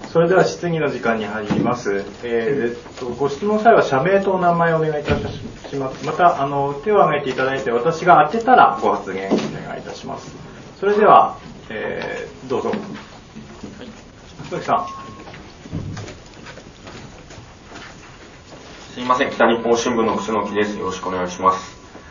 それでは質疑の時間に入ります。ご質問の際は社名とお名前をお願いいたします。また手を挙げていただいて私が当てたらご発言お願いいたします。それでは、どうぞ。楠木さん。 すいません、北日本新聞の楠木です。よろしくお願いします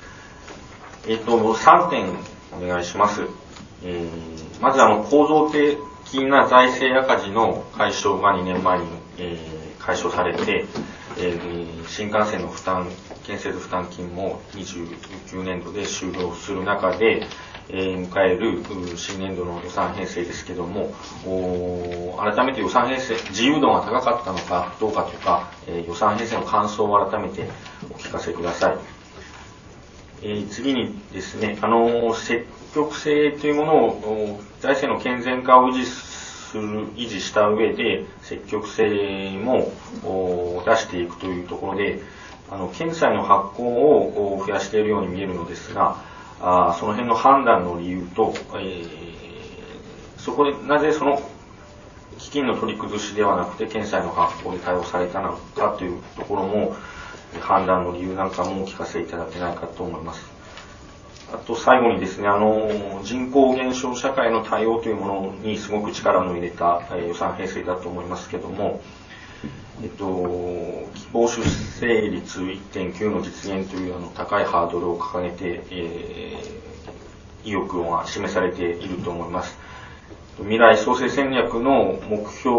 。3点お願いします。まず構造的な財政赤字の解消が2年前に、解消されて、新幹線の建設負担金も29年度で終了する中で、迎える新年度の予算編成ですけども、改めて予算編成、自由度が高かったのかどうかとか、予算編成の感想を改めてお聞かせください。次にですね、積極性というものを財政の健全化を維持した上で積極性も出していくというところで、県債の発行を増やしているように見えるのですが、その辺の判断の理由と、そこでなぜその基金の取り崩しではなくて県債の発行で対応されたのかというところも、判断の理由なんかもお聞かせいただけないかと思います。あと最後にですね、人口減少社会の対応というものにすごく力の入れた予算編成だと思いますけども、希望出生率 1.9 の実現という高いハードルを掲げて、意欲が示されていると思います。未来創生戦略の目標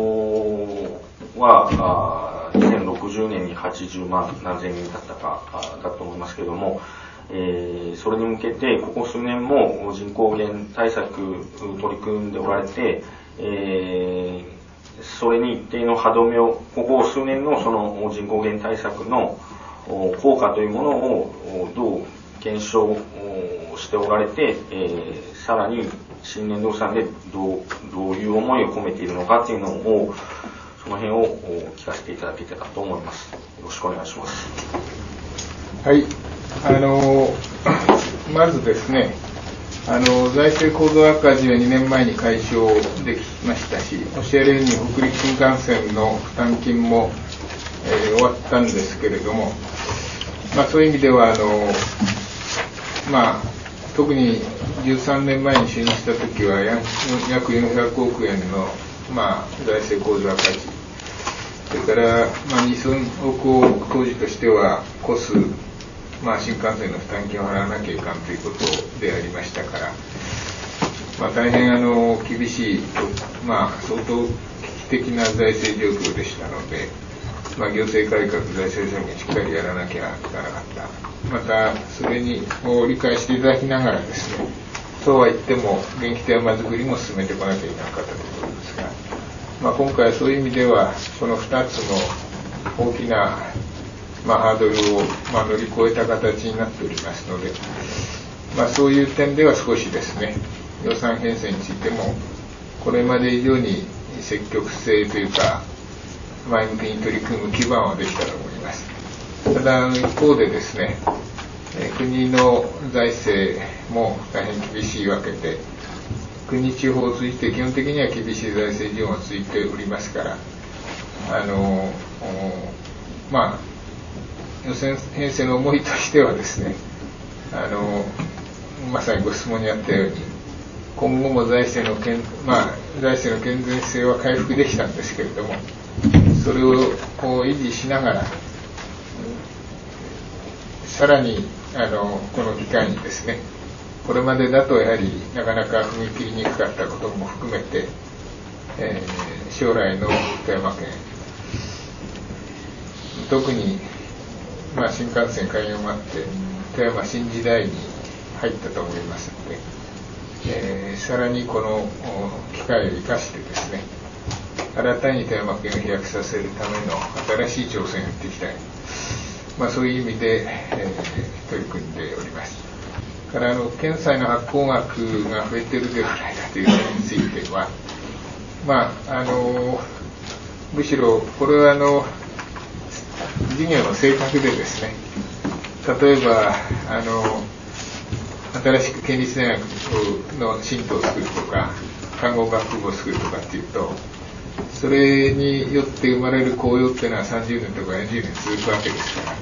は2060年に80万何千人だったかだと思いますけれども、それに向けてここ数年も人口減対策取り組んでおられて、それに一定の歯止めを、ここ数年のその人口減対策の効果というものをどう検証しておられて、さらに新年度予算でどういう思いを込めているのかというのを、その辺を聞かせていただけたらと思います。よろしくお願いします。 はい、まずですね、財政構造赤字は2年前に解消できましたし、おっしゃるように北陸新幹線の負担金も、終わったんですけれども、そういう意味では特に13年前に就任したときは約400億円の、財政構造赤字、それから2000億を当時としては越す、新幹線の負担金を払わなきゃいかんということでありましたから、大変厳しい、相当危機的な財政状況でしたので、行政改革、財政宣言しっかりやらなきゃいけなかった。また、それを理解していただきながらですね、そうは言っても、元気テーマ作りも進めてこなきゃいけなかったということですが、今回はそういう意味では、この2つの大きな、ハードルを、乗り越えた形になっておりますので、そういう点では少しですね、予算編成についても、これまで以上に積極性というか、前向きに取り組む基盤はできたと思います。ただ、一方でですね、国の財政も大変厳しいわけで、国地方を通じて基本的には厳しい財政事情が続いておりますから、予算編成の思いとしてはですね、まさにご質問にあったように、今後も財政の健全性は回復できたんですけれども、それを維持しながら、さらにこの機会にですね、これまでだとやはりなかなか踏み切りにくかったことも含めて、将来の富山県、特に、新幹線開業もあって富山新時代に入ったと思いますので、さらにこの機会を生かしてですね、新たに富山県を飛躍させるための新しい挑戦をやっていきたい、そういう意味で、取り組んでおります。から県債の発行額が増えているではないかという点については、むしろこれは事業の性格でですね、例えば新しく県立大学の新都を作るとか看護学部を作るとかっていうと、 それによって生まれる効用っていうのは30年とか40年続くわけですから、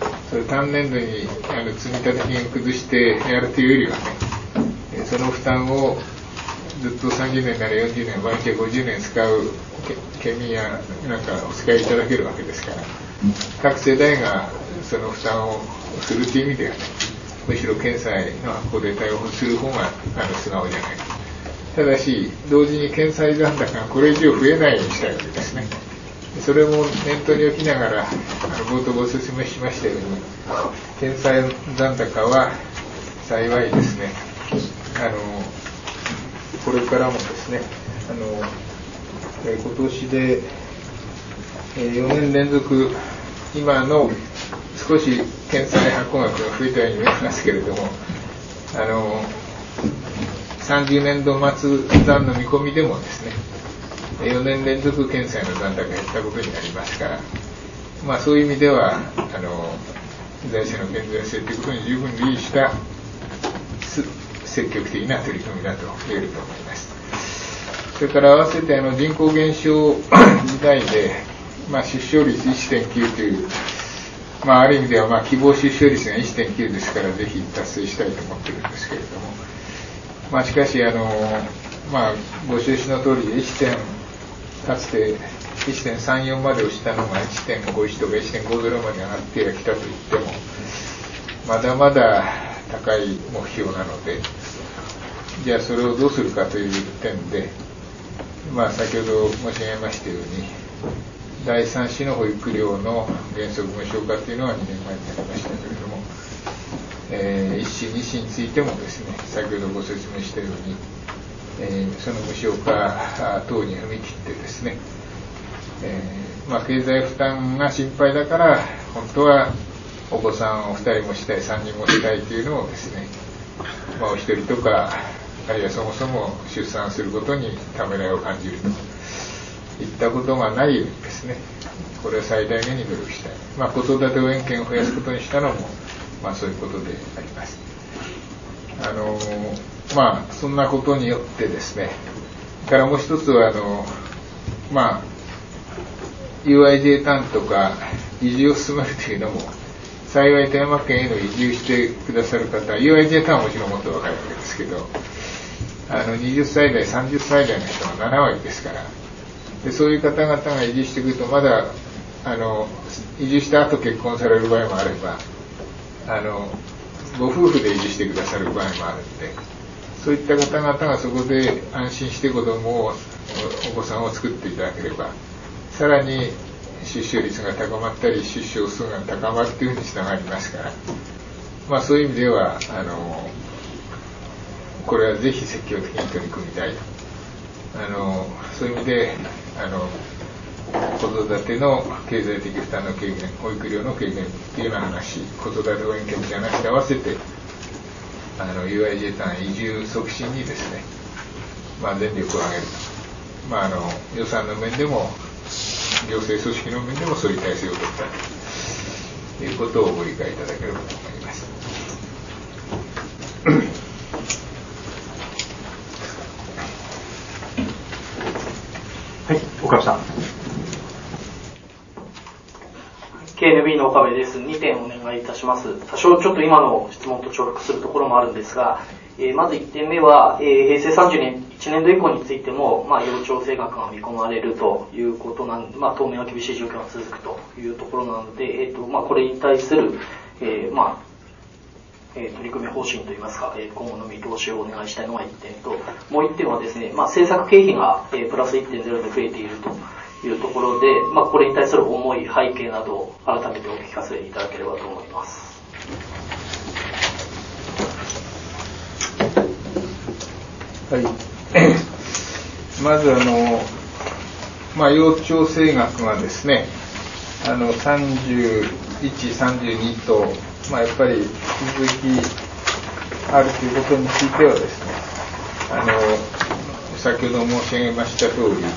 それ単年度に積み立て金を崩してやるというよりはね、その負担をずっと30年なら40年、場合によって50年使う県民やなんかお使いいただけるわけですから、各世代がその負担をするという意味ではね、むしろ県債の発行で対応する方が素直じゃないか。ただし、同時に県債残高がこれ以上増えないようにしたいわけですね。それも念頭に置きながら、冒頭ご説明しましたように、県債残高は幸いですね、これからもですね、今年で4年連続、今の少し県債発行額が増えたように見えますけれども、30年度末残の見込みでもですね、4年連続県債の残高が減ったことになりますから、そういう意味では財政の健全性ということに十分留意した積極的な取り組みだと言えると思います。それから合わせて人口減少時代で、出生率 1.9 という、ある意味では希望出生率が 1.9 ですから、ぜひ達成したいと思っているんですけれども、しかしご承知の通りかつて 1.34 まで落ちたのが 1.51 とか 1.50 まで上がってきたといっても、まだまだ高い目標なので、じゃあそれをどうするかという点で、先ほど申し上げましたように、第3子の保育料の原則無償化というのは2年前になりましたけれども、1子2子についてもですね、先ほどご説明したように、その無償化等に踏み切ってですね、経済負担が心配だから本当はお子さんを2人もしたい3人もしたいというのをですね、お一人とかあるいはそもそも出産することにためらいを感じるといったことがないようにですね、これは最大限に努力したい。子育て応援券を増やすことにしたのもそういうことであります。そんなことによってですね、からもう一つはUIJ ターンとか移住を進めるというのも、幸い富山県への移住してくださる方、UIJ ターンはもちろんもっと若いわけですけど、20歳代、30歳代の人が7割ですから、でそういう方々が移住してくると、まだ移住した後結婚される場合もあれば、ご夫婦で移住してくださる場合もあるので、そういった方々がそこで安心してお子さんを作っていただければ、さらに出生率が高まったり出生数が高まるというふうにつながりますから、そういう意味ではこれはぜひ積極的に取り組みたいと、そういう意味で子育ての経済的負担の軽減、保育料の軽減というような話、子育て応援券みたいな話と合わせてUIJ ターン移住促進にですね、全力を挙げると、予算の面でも行政組織の面でもそういう体制を取ったということをご理解いただければと思います。 はい、岡部さん。 KNB の岡部です。2点お願いいたします。多少ちょっと今の質問と重複するところもあるんですが、まず1点目は、平成30年1年度以降についても、幼調整額が見込まれるということなんで、当面は厳しい状況が続くというところなので、これに対する、取り組み方針といいますか、今後の見通しをお願いしたいのが1点と、もう1点はですね、政策経費が、プラス 1.0 で増えているというところで、これに対する思い、背景などを改めてお聞かせいただければと思います。 はい。まず幼調整額がですね、31、32と、やっぱり引き続きあるということについてはですね、先ほど申し上げました通り、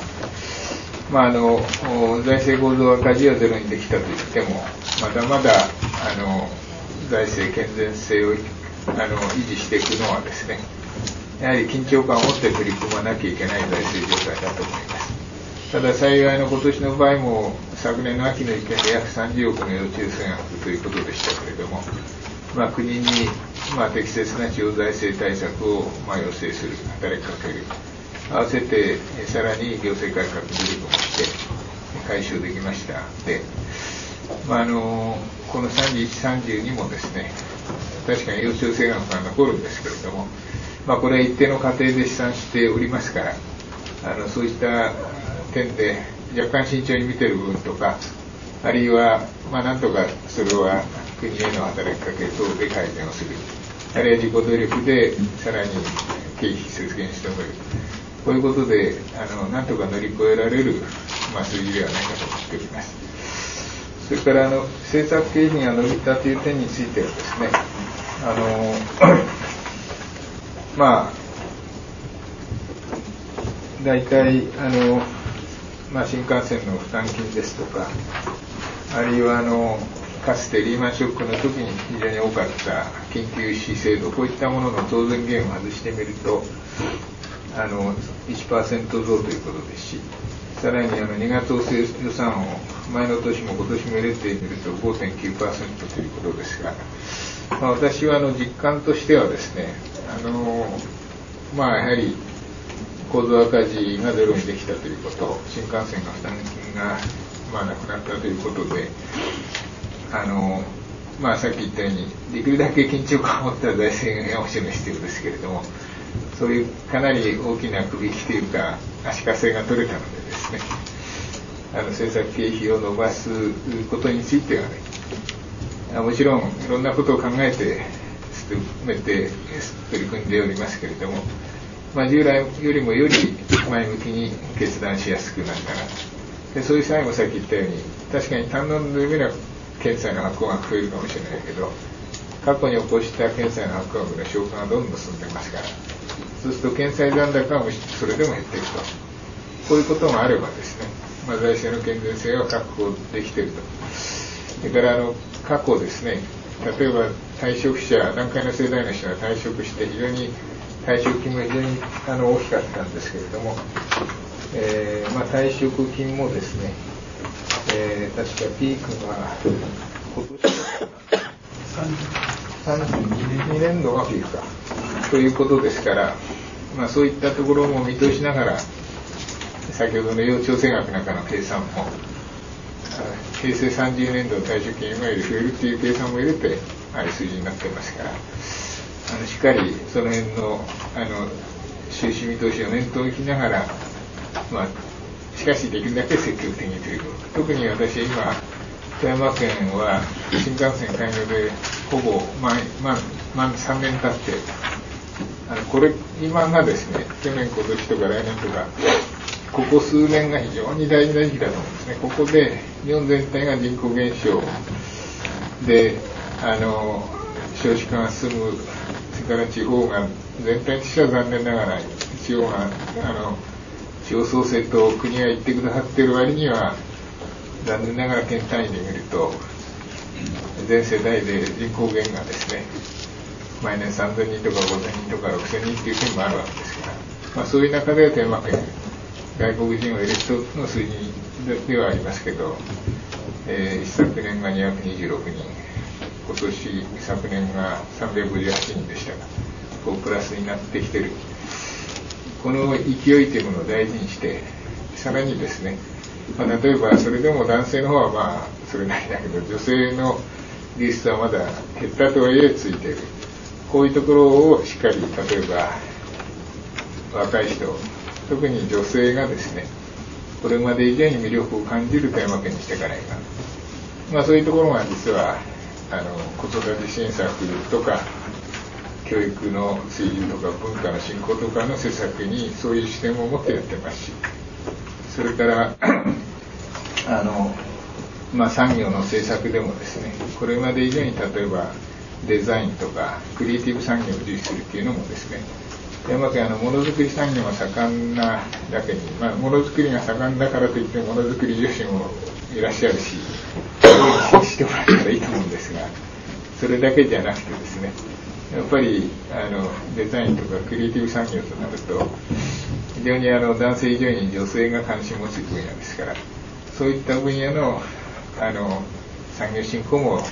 財政構造赤字はゼロにできたといっても、まだまだ財政健全性を維持していくのはですね、やはり緊張感を持って取り組まなきゃいけない財政状態だと思います。 ただ幸いの今年の場合も昨年の秋の意見で約30億の幼虫戦額ということでしたけれども、国に適切な地方財政対策を要請する、働きかける、合わせてさらに行政改革努力もして解消できましたで、この31、32もですね、確かに幼虫戦額が残るんですけれども、これは一定の過程で試算しておりますから、そういった点で若干慎重に見ている部分とか、あるいはなんとかそれは国への働きかけ等で改善をする、あるいは自己努力でさらに経費節減してもらう、こういうことでなんとか乗り越えられる、数字ではないかと思っております。それから政策経費が伸びたという点についてはですね、大体新幹線の負担金ですとか、あるいはかつてリーマンショックの時に非常に多かった緊急支制度、こういったものの増税減を外してみると1% 増ということですし、さらに2月補正予算を前の年も今年も入れてみると 5.9% ということですが、私は実感としてはですね、やはり構造赤字がゼロにできたということ、新幹線の負担金がなくなったということで、さっき言ったようにできるだけ緊張感を持った財政がもちろん必要ですけれども、そういうかなり大きなくびきというか足かせが取れたのでですね、政策経費を伸ばすことについてはね、もちろんいろんなことを考えて進めて取り組んでおりますけれども、従来よりもより前向きに決断しやすくなったなと。でそういう際もさっき言ったように、確かに単独の夢は検査の発行が増えるかもしれないけど、過去に起こした検査の発行額の消化がどんどん進んでますから、そうすると検査残高はそれでも減っていくと、こういうことがあればですね、財政の健全性は確保できていると。それから過去ですね、例えば退職者、団塊の世代の人が退職して非常に退職金も非常に大きかったんですけれども、退職金もですね、確かピークが今年32年度がピークかということですから、そういったところも見通しながら、先ほどの幼鳥戦額なんかの計算も、平成30年度退職金より増えるという計算も入れてああいう数字になってますから、しっかりその辺の収支見通しを念頭にしながら、しかしできるだけ積極的に取り組む。特に私今富山県は新幹線開業でほぼ3年経って、これ今がですね、去年今年とか来年とかここ数年が非常に大事な時期だと思うんですね。ここで日本全体が人口減少で少子化が進む、それから地方が全体としては残念ながら地方創生と国が言ってくださっている割には残念ながら県単位で見ると全世代で人口減がですね、毎年3000人とか5000人とか6000人という県もあるわけですから、そういう中で富山県外国人を入れる人の数字ではありますけど、一昨年が226人、昨年が358人でしたが、プラスになってきている。この勢いというものを大事にして、さらにですね、例えばそれでも男性の方はそれなりだけど、女性のリストはまだ減ったとはいえついている。こういうところをしっかり、例えば若い人、特に女性がですね、これまで以上に魅力を感じる富山県にしていかないか。そういうところが実は子育て支援策とか教育の水準とか文化の振興とかの施策にそういう視点を持ってやってますし、それから産業の政策でもですね、これまで以上に例えばデザインとかクリエイティブ産業を重視するっていうのもですね、富山県ものづくり産業が盛んなだけに、ものづくりが盛んだからといってものづくり女子もいらっしゃるし、そうしてもらったらいいと思うんですが、それだけじゃなくてですね、やっぱりデザインとかクリエイティブ産業となると非常に男性以上に女性が関心を持つ分野ですから、そういった分野の産業振興も、ね、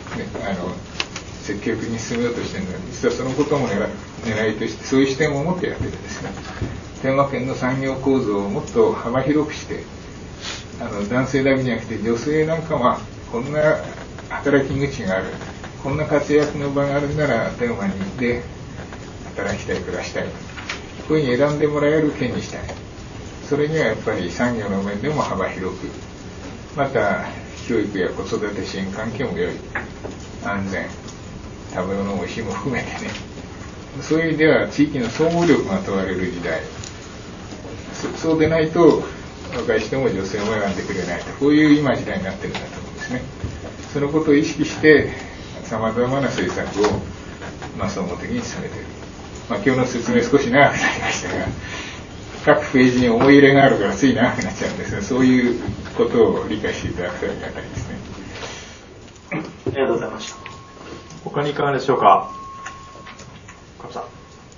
積極的に進めようとしているので、実はそのことも狙いとして、そういう視点を持ってやってるんですね。富山県の産業構造をもっと幅広くして、男性だけじゃなくて女性なんかはこんな働き口がある、こんな活躍の場があるなら富山に行って働きたい、暮らしたい、こういうふうに選んでもらえる県にしたい。それにはやっぱり産業の面でも幅広く、また教育や子育て支援関係も良い、安全、食べ物も美味しいも含めてね、そういう意味では地域の総合力が問われる時代、そうでないと若い人も女性も選んでくれないと、こういう今時代になってるんだと思うんですね。そのことを意識してさまざまな政策を総合的に進めている。今日の説明少し長くなりましたが、各ページに思い入れがあるからつい長くなっちゃうんですが、そういうことを理解していただくとありがたいですね。 ありがとうございました。 他にいかがでしょうか。加藤さん。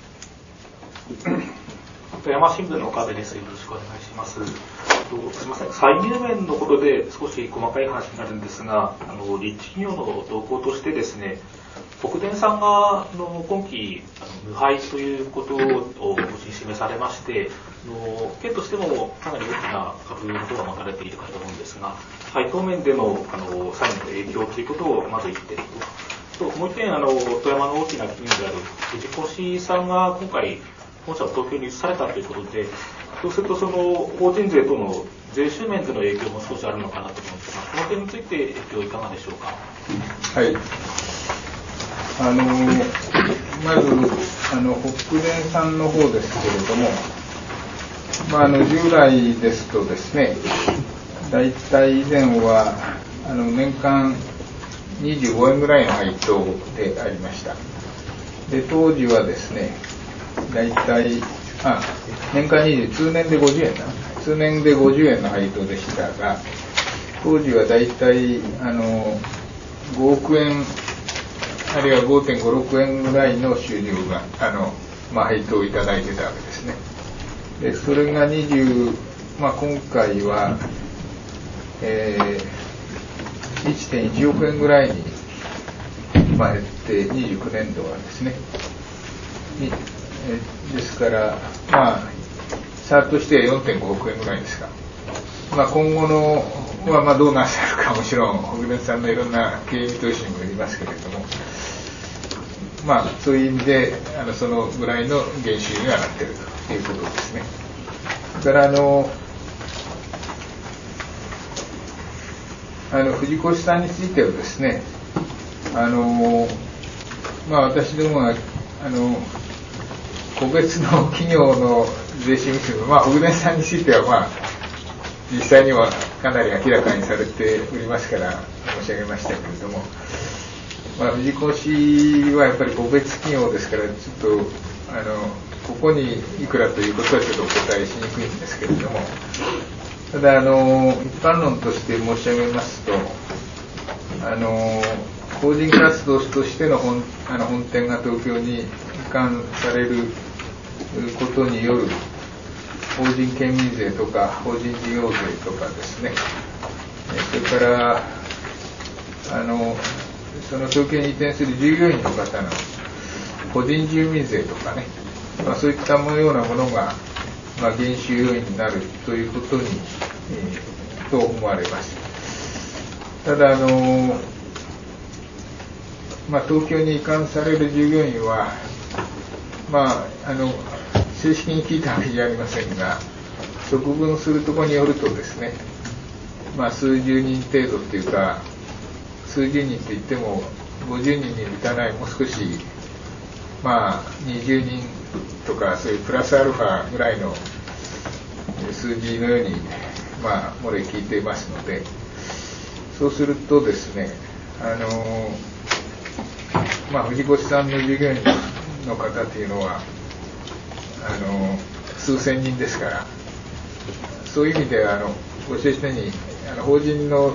富山新聞の岡部です。よろしくお願いします。すみません。歳入面のことで少し細かい話になるんですが、立地企業の動向としてですね、北電さんが今期無配ということを方針示されまして、県としてもかなり大きな株の方が持たれているかと思うんですが、配当面での債務の影響ということをまず言っていると。もう一点、富山の大きな企業である藤越さんが今回本社を東京に移されたということで、そうするとその法人税との税収面での影響も少しあるのかなと思うんですが、この点について影響いかがでしょうか。 はい。まず北電さんの方ですけれども、従来ですとですね、だいたい以前は年間25円ぐらいの配当でありました。で、当時はですね、だいたい年間20、通年で50円通年で50円の配当でしたが、当時はだいたい5億円あるいは 5.56 円ぐらいの収入が配当をいただいてたわけですね。でそれが今回は、1.1 億円ぐらいに、減って29年度はですねですから差としては 4.5 億円ぐらいですが、今後のはどうなさるか、もちろん北電さんのいろんな経営見通しにもよりますけれども、そういう意味でそのぐらいの減収にはなっているということですね。それから藤越さんについてはですね、私どもは個別の企業の税収見ても、北電さんについては実際にはかなり明らかにされておりますから申し上げましたけれども、藤越はやっぱり個別企業ですから、ちょっとここにいくらということはちょっとお答えしにくいんですけれども、ただ一般論として申し上げますと、法人活動としての本店が東京に移管されることによる法人県民税とか法人事業税とかですね、それからその東京に移転する従業員の方の個人住民税とかね、そういったようなものが、減収要因になるということに、と思われます。ただ東京に移管される従業員は、正式に聞いたわけじゃありませんが、職分するところによるとですね、数十人程度っていうか、数十人といっても50人に満たない、もう少し20人とか、そういうプラスアルファぐらいの数字のように漏れ聞いていますので、そうするとですね、藤越さんの従業員の方というのは数千人ですから、そういう意味ではご指摘のように法人の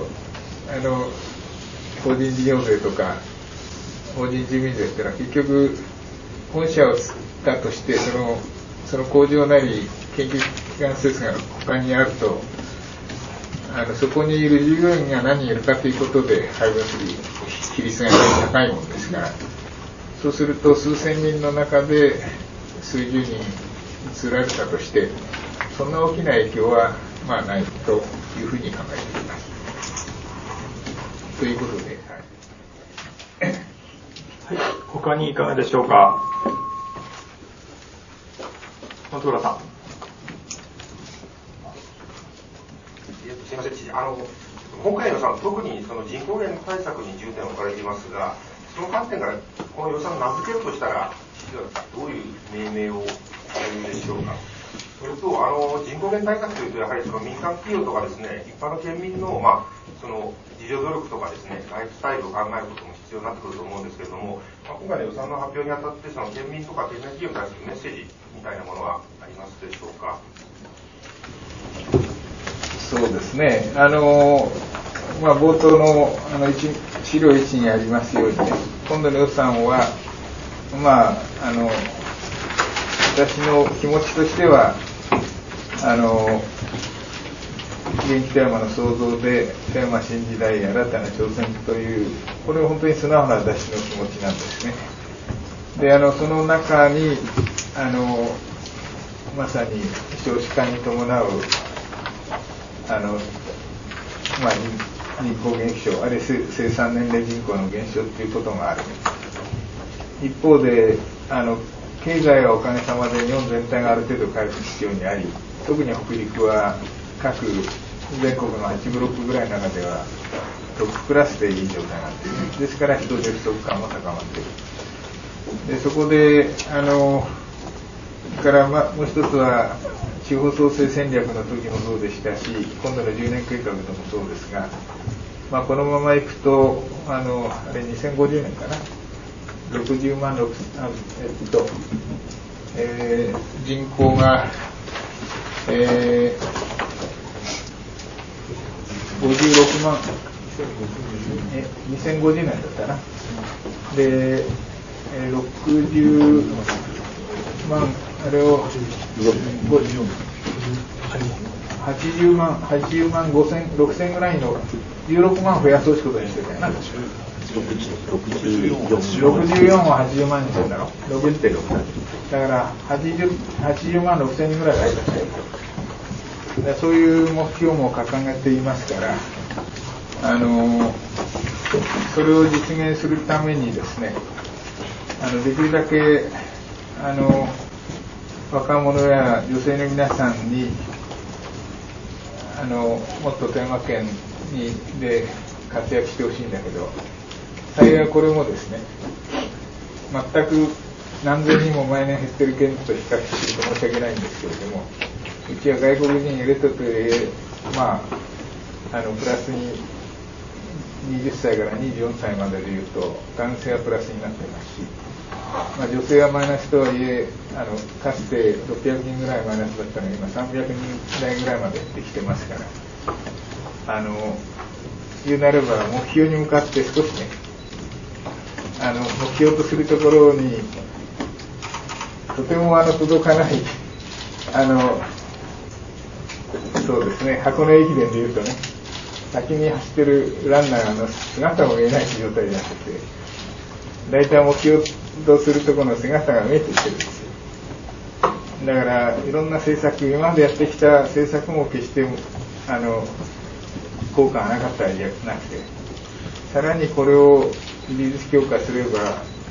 法人事業税とか法人住民税っていうのは結局本社をだとしてそのその工場なり研究機関施設が他にあると、そこにいる従業員が何人いるかということで配分する比率が高いものですから、そうすると数千人の中で数十人移られたとして、そんな大きな影響はまあないというふうに考えています。ということで、はい。 はい、他にいかがでしょうか。松浦さん。 すみません、知事。今回の予算、特にその人口減対策に重点を置かれていますが、その観点からこの予算を名付けるとしたら、知事はどういう命名をされるでしょうか。それと、人口減対策というと、やはりその民間企業とかですね、一般の県民の、その自助努力とかですね、ライフスタイルを考えることも必要になってくると思うんですけれども、今回の予算の発表にあたって、その県民とか県内企業に対するメッセージみたいなものはありますでしょうか。 そうですね。冒頭の資料1にありますようにね、今度の予算は、私の気持ちとしては、元気富山の創造で富山新時代新たな挑戦という、これは本当に素直な私の気持ちなんですね。で、その中にまさに少子化に伴う人口減少、あるいは生産年齢人口の減少ということがある。一方で経済はおかげさまで日本全体がある程度回復基調にあり、特に北陸は各全国の8ブロックぐらいの中ではトップクラスでいい状態になっている。ですから人手不足感も高まっている。でそこでからもう一つは地方創生戦略の時もそうでしたし、今度の10年計画でもそうですが、このままいくとあれ2050年かな、60万人口が、56万2050年だったな。で、60万あれを80万5千6千ぐらいの16万増やそうってことにしてたよな。64を80万にしてんだろ。60.6だから80万6千人ぐらいが入ったんだよ。そういう目標も掲げていますから、それを実現するためにですね、できるだけ若者や女性の皆さんにもっと富山県で活躍してほしいんだけど、幸いこれもですね、全く何千人も毎年減ってる県と比較すると申し訳ないんですけれども、うちは外国人入れたとはいえ、プラスに20歳から24歳まででいうと男性はプラスになってますし、女性はマイナスとはいえかつて600人ぐらいマイナスだったのが今300人台ぐらいまでできてますから、言うなれば目標に向かって少しね、目標とするところにとても届かないそうですね、箱根駅伝でいうとね、先に走ってるランナーの姿も見えない状態になってて、大体目標とするところの姿が見えてきてるんですよ。だからいろんな政策、今までやってきた政策も決して効果がなかったりじゃなくて、さらにこれを技術強化すれば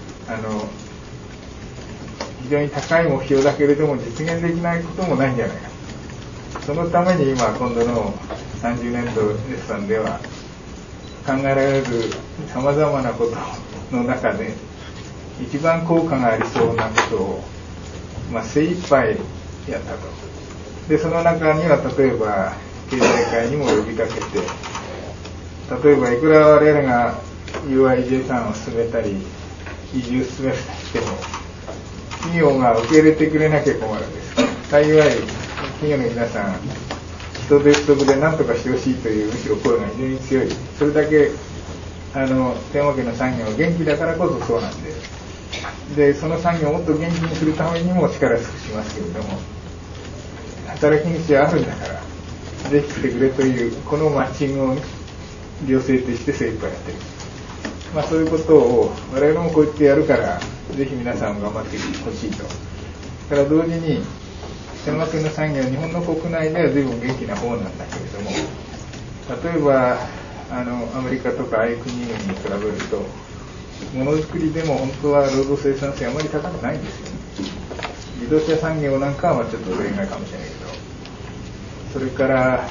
非常に高い目標だけれども実現できないこともないんじゃないか。そのために今度の30年度予算では考えられるさまざまなことの中で一番効果がありそうなことを、精一杯やったと。でその中には例えば経済界にも呼びかけて、例えばいくら我々が UIJ を進めたり移住を進めたりしても企業が受け入れてくれなきゃ困るんです。幸い企業の皆さん人手不足で何とかしてほしいというむしろ声が非常に強い。それだけ富山県の産業が元気だからこそそうなんで、 でその産業をもっと元気にするためにも力尽くしますけれども、働き口はあるんだからぜひ来てくれというこのマッチングを行政として精一杯やってる。そういうことを我々もこうやってやるからぜひ皆さん頑張ってほしいと。だから同時に天満県の産業は日本の国内では随分元気な方なんだけれども、例えばアメリカとかああいう国々に比べるとものづくりでも本当は労働生産性あまり高くないんですよね。自動車産業なんかはちょっと例外かもしれないけど、それから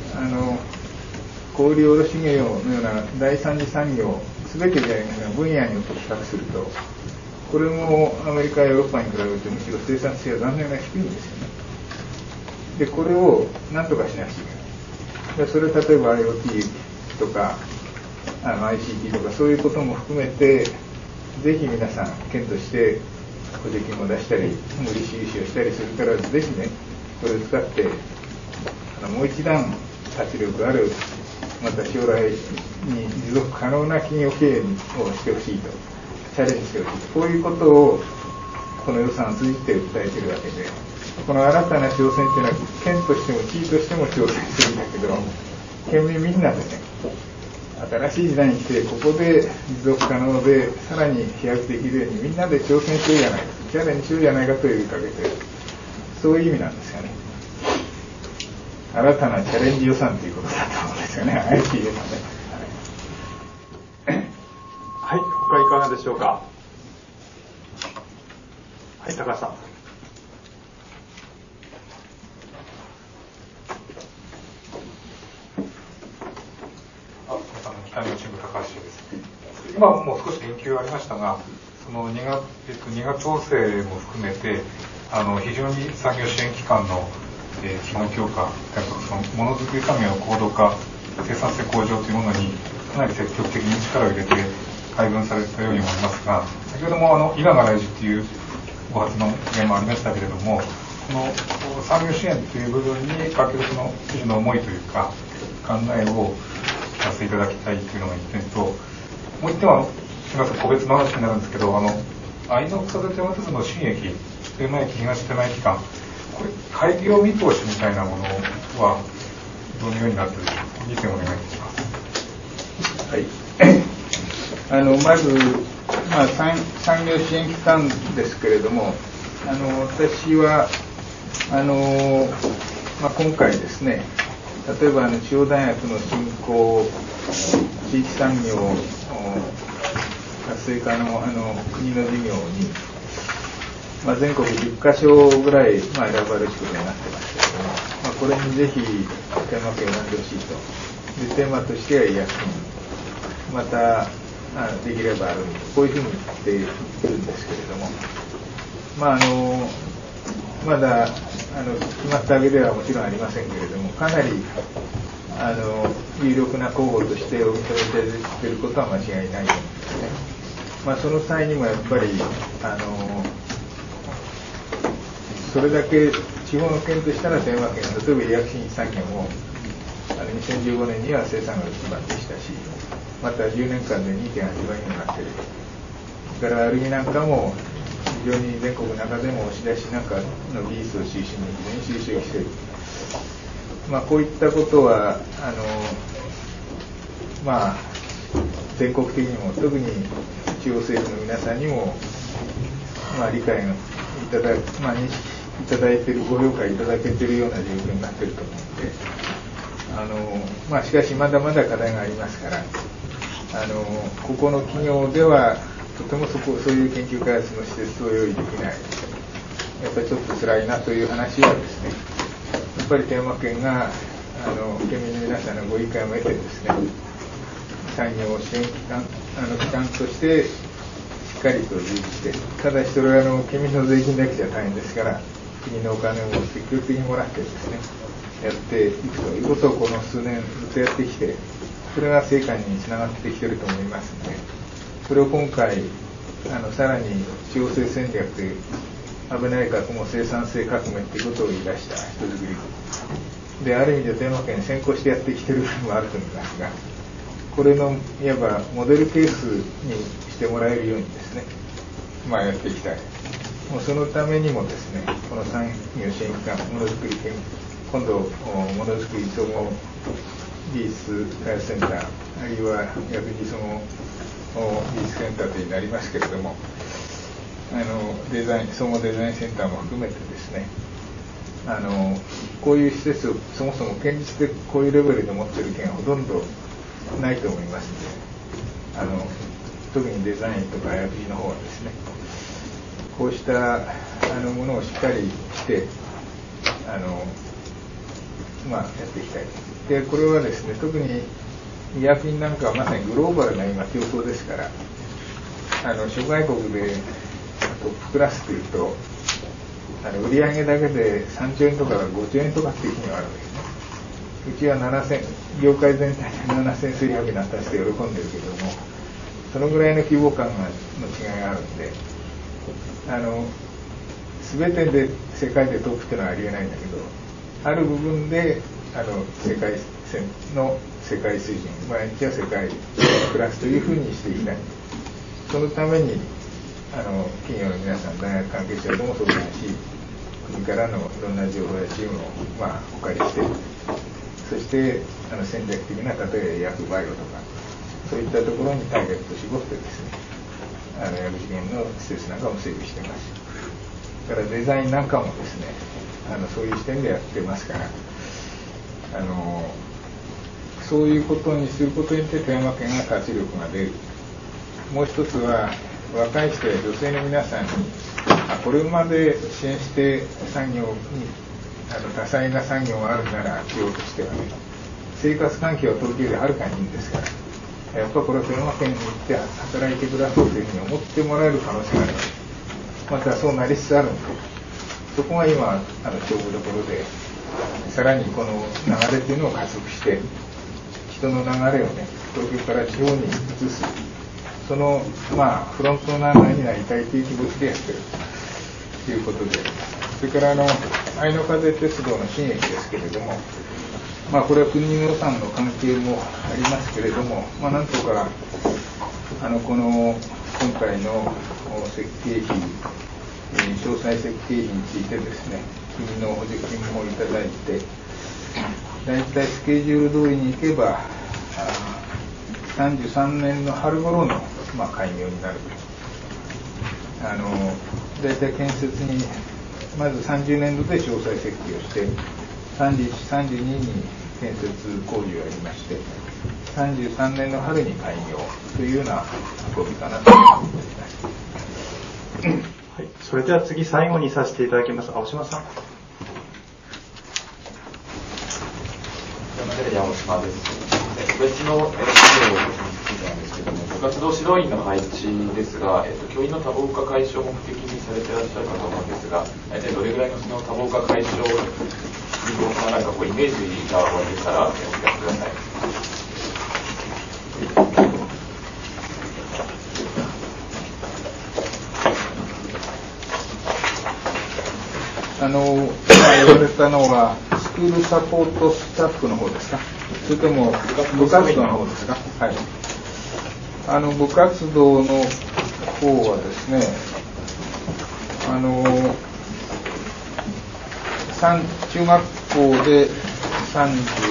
小売卸業のような第三次産業全てで分野によって比較するとこれもアメリカやヨーロッパに比べてむしろ生産性は残念ながら低いんですよね。でこれを何とかしなくちゃいけない。でそれを例えば IoT とかICT とかそういうことも含めてぜひ皆さん県として補助金を出したり無利子融資をしたりするから、ぜひねこれを使ってもう一段活力ある、また将来に持続可能な企業経営をしてほしいと、チャレンジしてほしいと、こういうことをこの予算を通じて訴えているわけで、この新たな挑戦というのは県としても地域としても挑戦するんだけど、県民みんなでね新しい時代に来てここで持続可能でさらに飛躍できるようにみんなで挑戦しようじゃないか、チャレンジしようじゃないかと呼びかけて、そういう意味なんですよね。新たなチャレンジ予算ということだと思うんですよね。IT 予算ね。 はい、他いかがでしょうか。はい、高橋さん。 北日本新聞高橋です。今もう少し言及ありましたが、その2月調整も含めて非常に産業支援機関の基本強化、そのものづくり産業の高度化、生産性向上というものにかなり積極的に力を入れて配分されたように思いますが、先ほども伊賀が大事というご発の例もありましたけれども、この産業支援という部分にかけるその知事の思いというか考えをさせていただきたいというのが一点と、もう一点はすみません個別の話になるんですけど、愛の草津手松の新駅、手前駅、東手前駅間、これ開業見通しみたいなものはどのようになっているか、2点お願いします。 はい。まず、産業支援機関ですけれども、私は今回ですね、例えば中央大学の振興地域産業活性化の国の事業に、全国10カ所ぐらい、選ばれることになってますけれども、これにぜひテーマ権を選んでほしいと。でテーマとしては医薬品、またできればこういうふうに言っているんですけれども、まだ決まったわけではもちろんありませんけれども、かなり有力な候補としてお認めいただいていることは間違いないと思うんですね。その際にもやっぱりそれだけ地方の県としたら富山県、例えば医薬品産業も2015年には生産が1番でしたし、また10年間で 2.8 倍にもなっている。それからアルミなんかも非常に全国の中でも押し出しなんかの技術を中心に非常に収集している。こういったことは全国的にも特に中央政府の皆さんにも理解をいただいている、ご了解いただけているような状況になっていると思うので、しかしまだまだ課題がありますから、ここの企業ではとてもそういう研究開発の施設を用意できない、やっぱりちょっと辛いなという話はですね、やっぱり富山県が県民の皆さんのご理解を得てですね、産業支援機関としてしっかりと充実して、ただしそれは県民の税金だけじゃ大変ですから、国のお金を積極的にもらってですね、やっていくということをこの数年ずっとやってきて、それが成果につながってきていると思いますので、それを今回さらに地方政戦略という安倍内閣も生産性革命ということを言い出した人づくりで、ある意味で富山県先行してやってきている部分もあると思いますが、これのいわばモデルケースにしてもらえるようにですね、 やっていきたい。もうそのためにもですね、この産業支援機関、ものづくり今度、ものづくり総合技術開発センター、あるいは薬事総合技術センターとなりますけれども、総合デザインセンターも含めてですね、こういう施設をそもそも現実でこういうレベルで持っている県はほとんどないと思いますので、特にデザインとか薬事の方はですね、こうしたものをしっかりしてやっていきたい。でこれはですね、特に医薬品なんかはまさにグローバルな今競争ですから、諸外国でトップクラスというと売上だけで3兆円とか5兆円とかっていう日があるわけですね。うちは業界全体で7000数百になったして喜んでるけども、そのぐらいの規模感の違いがあるんで、全てで世界でトップっていうのはありえないんだけど、ある部分で世界水準、毎日は世界クラスというふうにしていきたい。そのために企業の皆さん、大学関係者とも相談し、国からのいろんな情報やチームをお借りして、そして戦略的な例えば薬バイオとかそういったところにターゲットを絞ってですね、薬事研の施設なんかも整備してます。だからデザインなんかもですね、そういう視点でやってますから、そういうことにすることによって富山県が活力が出る。もう一つは若い人や女性の皆さんにこれまで支援して産業に多彩な産業があるなら企業としてはね、生活環境は東京ではるかにいいんですから、やっぱこれは富山県に行って働いてくださいというふうに思ってもらえる可能性があります。またそうなりつつあるんで、そこが今勝負どころで、さらにこの流れというのを加速して人の流れをね、東京から地方に移す、そのフロントランナーになりたいという気持ちでやってるということで、それから愛の風鉄道の新駅ですけれども、これは国の予算の関係もありますけれども、なんとかこの今回の設計費、詳細設計費についてですね、国の補助金もいただいて、だいたいスケジュール通りに行けば33年の春頃の開業になる。だいたい建設にまず30年度で詳細設計をして、31、32に建設工事をやりまして、33年の春に開業というような運びかなと思っています。 はい、それでは次最後にさせていただきます。青島さん。 青島です。個別の事業についてなんですけども、部活動指導員の配置ですが、教員の多忙化解消を目的にされていらっしゃるかと思うんですが、大体どれぐらいのその多忙化解消になんかイメージがおありでしたらお聞かせください。 今言われたのはスクールサポートスタッフの方ですか、それとも部活動の方ですか。はい、部活動の方はですね、中学校で38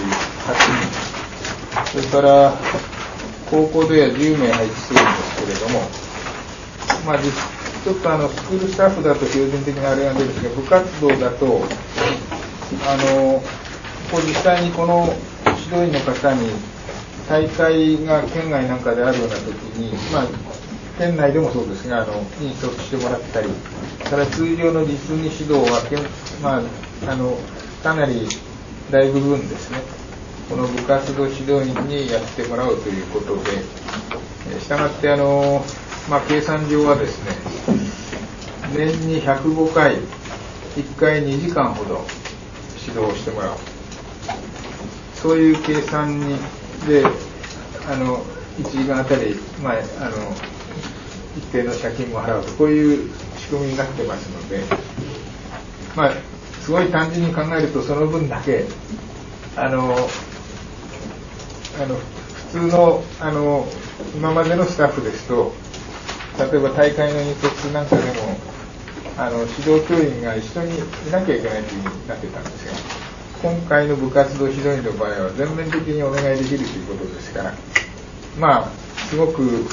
人、それから高校では10名配置するんですけれども、ちょっとスクールスタッフだと標準的なあれが出るんですけど、部活動だと実際にこの指導員の方に大会が県外なんかであるような時に、県内でもそうですが引率してもらったり、それから通常の実技指導はかなり大部分ですね、この部活動指導員にやってもらうということで、したがって計算上はですね、年に105回、1回2時間ほど指導してもらう、そういう計算にで1時間あたり、一定の借金も払うと、こういう仕組みになってますので、すごい単純に考えるとその分だけ普通の今までのスタッフですと例えば大会の引率なんかでも指導教員が一緒にいなきゃいけないというふうになってたんですが、今回の部活動指導員の場合は全面的にお願いできるということですから、まあすごく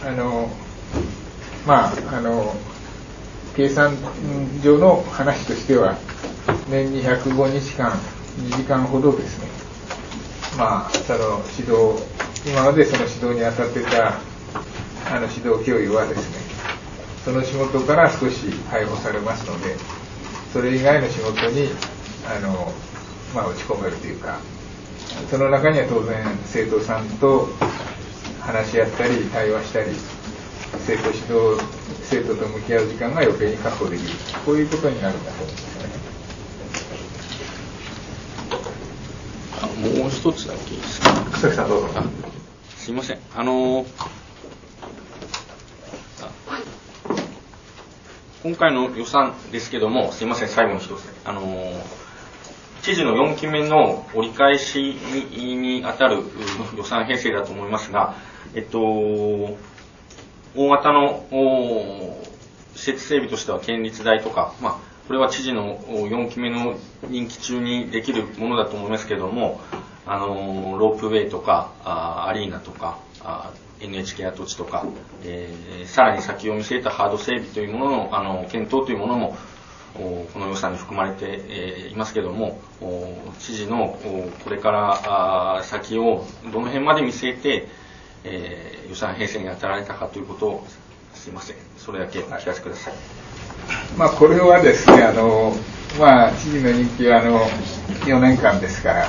計算上の話としては年に105日間2時間ほどですね、その指導、今までその指導に当たってた指導教諭はですね、その仕事から少し解放されますので、それ以外の仕事に打ち込めるというか、その中には当然生徒さんと話し合ったり対話したり、生徒と向き合う時間が余計に確保できる、こういうことになるんだと思いますね。もう一つだけいいですか。 草木さんどうぞ。 すいません。今回の予算ですけども、すいません、最後の一つ。知事の4期目の折り返しに当たる予算編成だと思いますが、大型の施設整備としては県立大とか、これは知事の4期目の任期中にできるものだと思いますけれども、ロープウェイとかアリーナとかNHK 跡地とか、さらに先を見据えたハード整備というものの検討というものもこの予算に含まれていますけれども、知事のこれから先をどの辺まで見据えて予算編成に当たられたかということを、すいません、それだけお聞かせください。 これはですね、知事の任期は4年間ですから、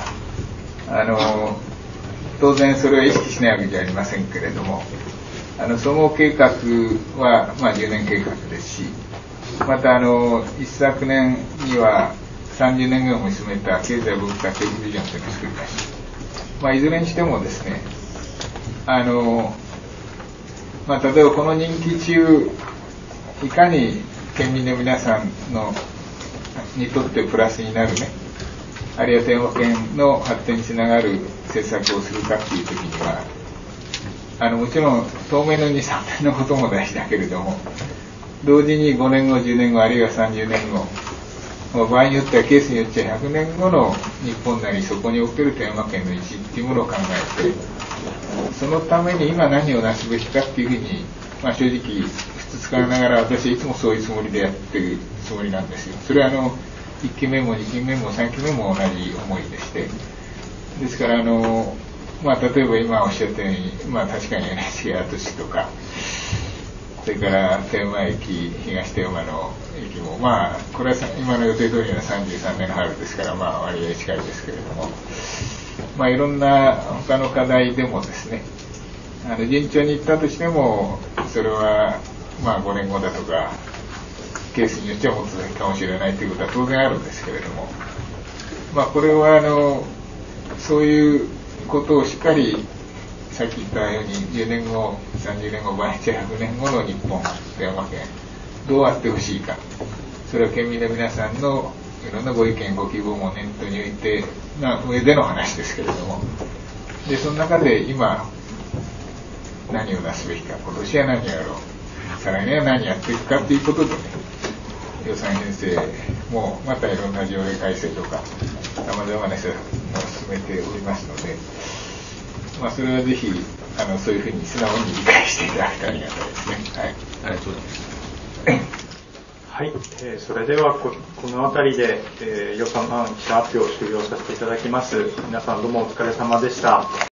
当然それは意識しないわけじゃありませんけれども、総合計画は10年計画ですし、また一昨年には30年後を見つめた経済文化経済ビジョンというのを作りました。いずれにしてもですね、例えばこの任期中、いかに県民の皆さんにとってプラスになるね、あるいは天和県の発展につながる政策をするかというときには、もちろん当面の2、3年のことも大事だけれども、同時に5年後、10年後、あるいは30年後、場合によってはケースによっては100年後の日本なり、そこにおける富山県の位置っていうものを考えて、そのために今何をなすべきかっていうふうに、正直ふつつかながら私はいつもそういうつもりでやってるつもりなんですよ。それは1期目も2期目も3期目も同じ思いでして、ですから例えば今おっしゃったように、確かに NHK 跡地とか、それから天満駅、東天満の駅も、これは今の予定通りの33年の春ですから、割合近いですけれども、いろんな他の課題でもですね、順調にいったとしても、それは5年後だとか、ケースによってはもっと先かもしれないということは当然あるんですけれども、これはそういうことをしっかり、さっき言ったように10年後、30年後、場合に100年後の日本、富山県、どうあってほしいか、それは県民の皆さんのいろんなご意見、ご希望も念頭に置いて、上での話ですけれども、でその中で今、何をなすべきか、今年は何やろう、再来年は何やっていくかということでね、予算編成もまたいろんな条例改正とかさまざまな施策も進めておりますので、それはぜひそういうふうに素直に理解していただきたいありがたいですね。はい、 ありがとうございます。 はい、それではこの辺りで、予算案記者発表を終了させていただきます。皆さんどうもお疲れ様でした。